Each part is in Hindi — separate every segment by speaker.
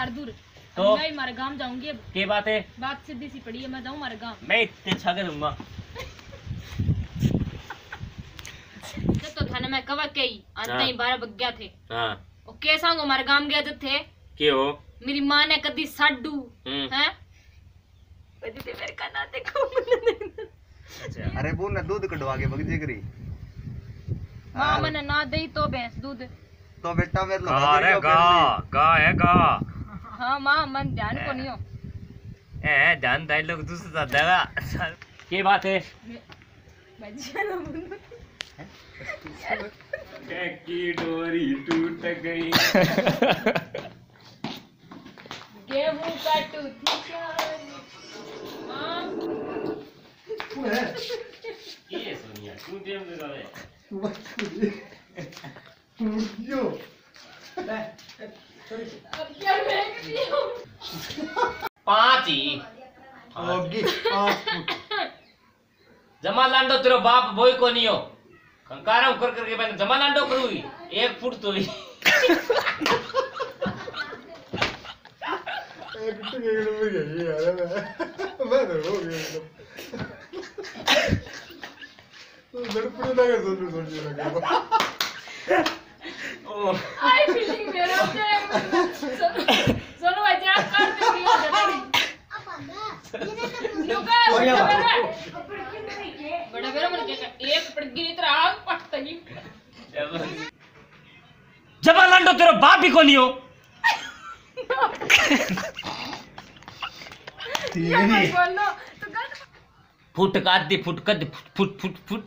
Speaker 1: यार दूर
Speaker 2: तो
Speaker 1: मैं मारे गांव जाऊंगी अब।
Speaker 2: क्या बात है?
Speaker 1: बात सीधी सी पड़ी है, मैं जाऊं मारे गांव।
Speaker 2: मैं इतने छागे दूंगा
Speaker 1: तो थाने में कवा के ही अंत ही 12 बज गया थे।
Speaker 2: हां
Speaker 1: ओ कैसा हो मारे गांव गया जब थे
Speaker 2: के हो
Speaker 1: मेरी मां ने कदी साडू हैं कदी ते मेरे का ना देखो।
Speaker 2: अच्छा
Speaker 3: अरे वो ना दूध कटवा के बगजे करी
Speaker 1: मां मैंने ना दई तो भैंस दूध
Speaker 3: तो बेटा मेरे लो
Speaker 2: अरे गा है गा।
Speaker 1: हां मां मन ध्यान को नहीं हो
Speaker 2: ए ध्यान दाई लोग दूसरा देगा के बात है?
Speaker 1: बच्चा ना बोलो
Speaker 2: की डोरी टूट गई
Speaker 1: गेहूं काटू थी क्या मां
Speaker 2: ये सोनिया तू जेम दे रहा है
Speaker 3: यो
Speaker 1: अब क्या मैं करती हूं
Speaker 2: 5 ही
Speaker 3: ओगी 5 फुट
Speaker 2: जमा लांडो तेरो बाप बोई को नहीं हो कंकारा कर करके मैंने जमा लांडो करूई 1 फुट तो ही
Speaker 3: एक तो ये नंबर ये यार मैं हो गया तो लड़पुड़े लगा सोच लगा
Speaker 2: ओ
Speaker 1: आई फीलिंग मेरा सोनू अच्छा कर दे लुका बड़ा बेरा मन के एक पड़गी नहीं तेरा आग पटता ही
Speaker 2: जमा लांडो तेरो बाप भी को नहीं हो
Speaker 1: ये मत बोलो तो गलत
Speaker 2: फुट का आधी फुट कद फुट फुट फुट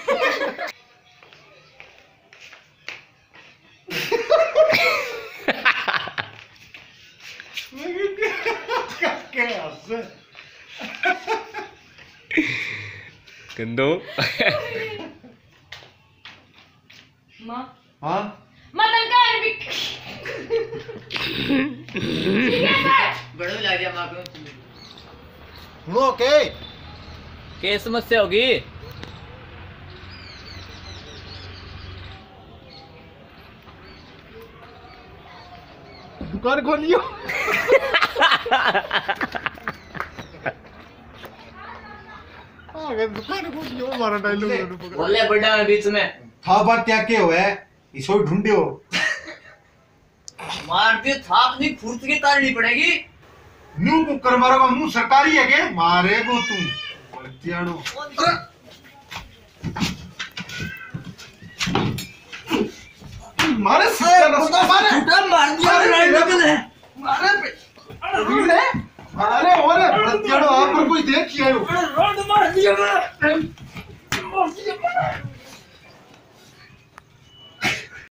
Speaker 2: कंदो
Speaker 1: मां
Speaker 3: हां
Speaker 1: मदन का भी
Speaker 2: बड़ो लग गया मां को
Speaker 3: सुनो के
Speaker 2: क्या समस्या होगी?
Speaker 3: दुकान खोलियो दुकान खोलियो हमारा डायलॉग
Speaker 2: बोले बड़ा में बीच में
Speaker 3: था बात क्या के हो है इसो ढूंढियो
Speaker 2: मारती थाप नहीं फुर्त की तारनी पड़ेगी
Speaker 3: न्यू कुकर मारोगा मुंह सरकारी है के मारेगो तू बच्चियानो मारे सीधा मारे
Speaker 2: झूठा मार दिया
Speaker 3: मारे अरे ओरे बच्चियानो आप पर कोई देख किया हो
Speaker 2: रोड मार दिया मैं